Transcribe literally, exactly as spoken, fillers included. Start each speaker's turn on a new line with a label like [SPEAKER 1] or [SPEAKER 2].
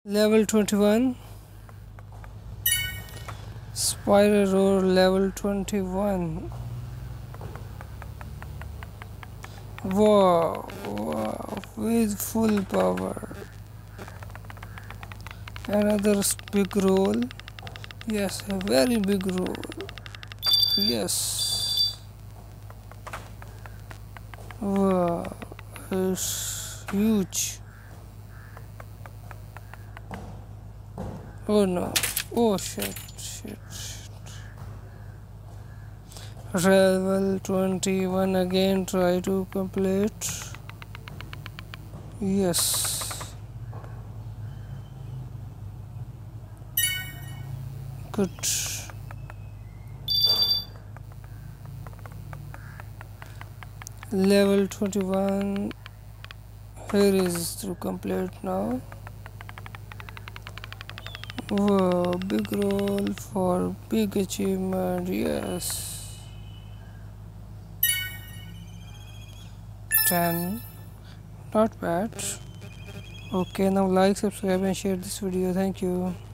[SPEAKER 1] Level twenty-one. Spider Roar level twenty-one. Wow, wow, with full power. Another big roll. Yes, a very big roll. Yes. Wow, it's huge. Oh no. Oh shit, shit, shit. Level twenty-one again, try to complete. Yes. Good. Level twenty-one. Here is to complete now. Whoa, big roll for big achievement. Yes. ten. Not bad. Okay, now like, subscribe and share this video. Thank you.